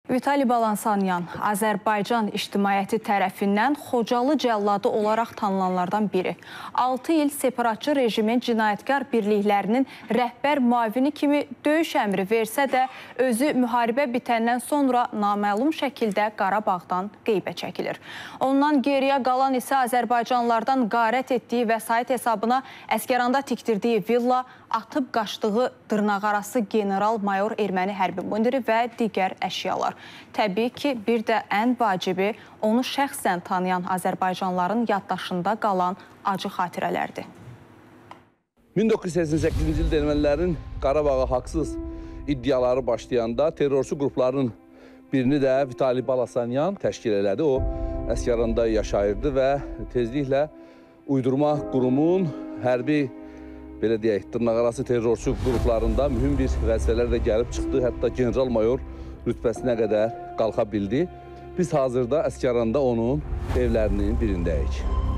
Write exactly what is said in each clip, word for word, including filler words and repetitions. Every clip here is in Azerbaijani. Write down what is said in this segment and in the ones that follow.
Vitali Balansanyan Azərbaycan ictimaiyyəti tərəfindən Xocalı cəlladı olaraq tanınanlardan biri. altı il separatçı rejimin cinayətkar birliklərinin rəhbər müavini kimi döyüş əmri versə də, özü müharibə bitəndən sonra naməlum şəkildə Qarabağdan qeybə çəkilir. Ondan geriyə qalan isə Azərbaycanlardan qarət etdiyi vəsait hesabına Əskəranda tikdirdiyi villa, atıb qaçdığı dırnaqarası general-mayor erməni hərbi mundiri və digər əşyalar. Təbii ki, bir də ən vacibi onu şəxsən tanıyan Azərbaycanlıların yaddaşında qalan acı xatirələrdir. min doqquz yüz səksən səkkizinci ildə ermənilərin Qarabağa haqsız iddiaları başlayanda terrorçu qrupların birini də Vitali Balansanyan təşkil elədi. O, Əskəranda yaşayırdı və tezliklə uydurma qurumun hərbi, belə deyək, dırnaqarası terrorçu qruplarında mühüm bir vəzifələr də gəlib çıxdı. Hətta general-mayor rütbəsinə qədər qalxa bildi. Biz hazırda Əskəranda onun evlərinin birindəyik.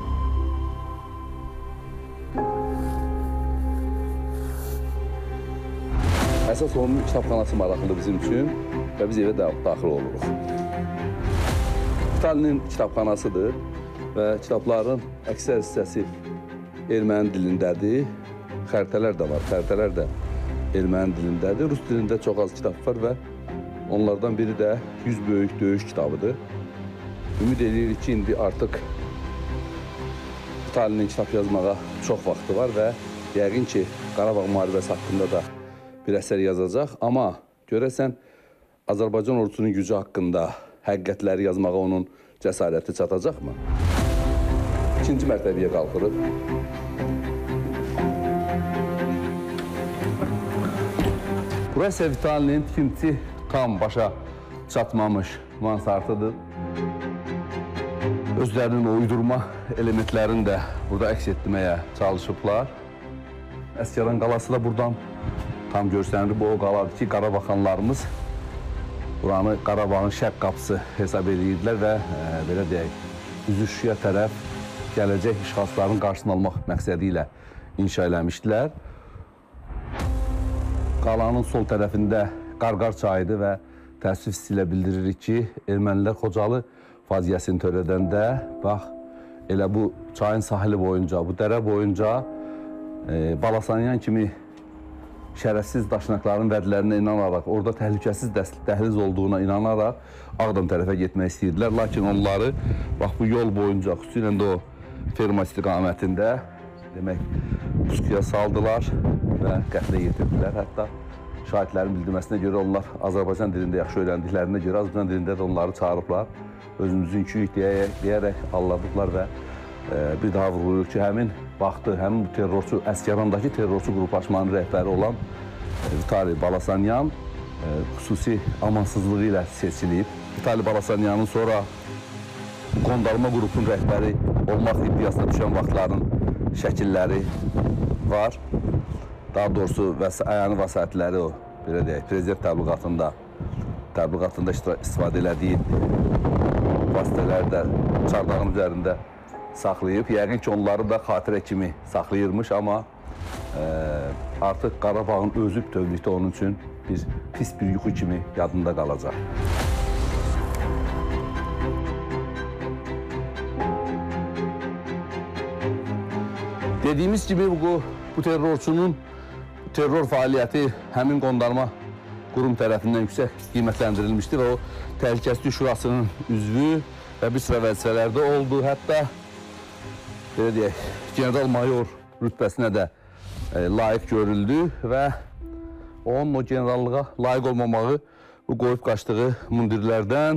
Əsas onun kitabxanası maraqlıdır bizim üçün və biz evə daxil oluruq. Vitalinin kitabxanasıdır və kitabların əksər hissəsi erməni dilindədir. Xəritələr də var, xəritələr də erməni dilindədir. Rus dilində çox az kitab var və onlardan biri də yüz böyük döyüş kitabıdır. Ümid edirik ki, indi artıq Vitalinin kitab yazmağa çox vaxtı var və yəqin ki, Qarabağ müharibəsi haqqında da bir əsər yazacaq. Amma görəsən, Azərbaycan ordusunun gücü haqqında həqiqətləri yazmağa onun cəsarəti çatacaqmı? İkinci mərtəbəyə qalxırıq. Burası Vitalinin tikintisi tam başa çatmamış mansardıdır. Özlərinin o uydurma elementlərini də burada əks etdirməyə çalışıblar. Əskəran qalası da buradan tam görsənir. Bu o qaladır ki, Qarabaxanlarımız buranı Qarabağın şərq qapısı hesab edirdilər və e, belə deyək, üzü Şuşaya tərəf gələcək işğalçıların qarşısını almaq məqsədi ilə inşa eləmişdilər. Qalanın sol tərəfində Qarqar çayıdır və təəssüf hissi bildiririk ki, ermənilər Xocalı faciəsini törədəndə, bax, elə bu çayın sahili boyunca, bu dərə boyunca e, Balansanyan kimi şərəfsiz daşnaqların vədlərinə inanaraq, orada təhlükəsiz dəhliz olduğuna inanaraq Ağdam tərəfə getmək istəyirdilər. Lakin onları, bax, bu yol boyunca, xüsusilə də o ferma istiqamətində, demək, puskuya saldılar və qətlə yetirdilər. Hətta şahidlərin bildirməsinə görə onlar Azərbaycan dilində yaxşı öyrəndiklərinə görə Azərbaycan dilində də onları çağırıblar. Özümüzünkü deyərək, deyərək alladıblar və e, bir daha vuruluyor ki, həmin vaxtı, həmin bu terrorçu, Əskərandakı terrorçu qruplaşmanın rəhbəri olan e, Vitali Balansanyan e, xüsusi amansızlığı ilə seçilib. Vitali Balansanyanın sonra qondarma qrupun rəhbəri olmaq iddiasına düşən vaxtların şəkilləri var. Daha doğrusu əyani vəsaitləri o, belə deyək, prezident təbliğatında, təbliğatında istifadə elədiyi vasitələri də çardağın üzərində saxlayıb. Yəqin ki, onları da xatirə kimi saxlayırmış, amma e, artıq Qarabağın özü bütövlükdə onun üçün bir pis bir yuxu kimi yadında qalacaq. Dediyimiz kimi bu, bu terrorçunun terror fəaliyyəti həmin qondarma qurum tərəfindən yüksək qiymətləndirilmişdi və o Təhlükəsizlik Şurasının üzvü və bir sıra vəzifələrdə oldu. Hətta belə deyək, general-mayor rütbəsinə də e, layiq görüldü və onun o generallığa layiq olmamağı bu qoyub qaçdığı mundirlərdən,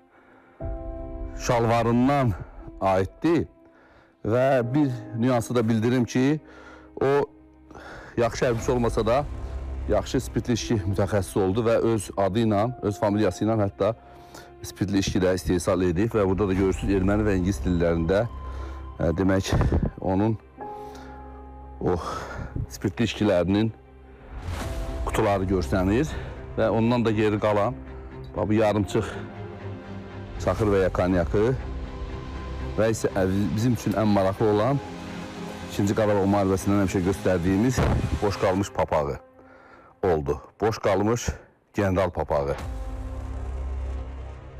şalvarından aiddir. Və bir nüansı da bildirim ki, o yaxşı hərbçi olmasa da yaxşı spirtli içki mütəxəssisi oldu və öz adı ilə, öz familiyası ilə hətta spirtli içki də istehsal edib və burada da görürsünüz erməni və ingilis dillərində e, demək onun o spirtli içkilərinin qutuları görsənir və ondan da geri qalan bu yarımçıq çaxır və ya konyakı və isə bizim üçün ən maraqlı olan İkinci Qarabağ müharibəsindən həmişə göstərdiyimiz boş qalmış papağı oldu. Boş qalmış general papağı.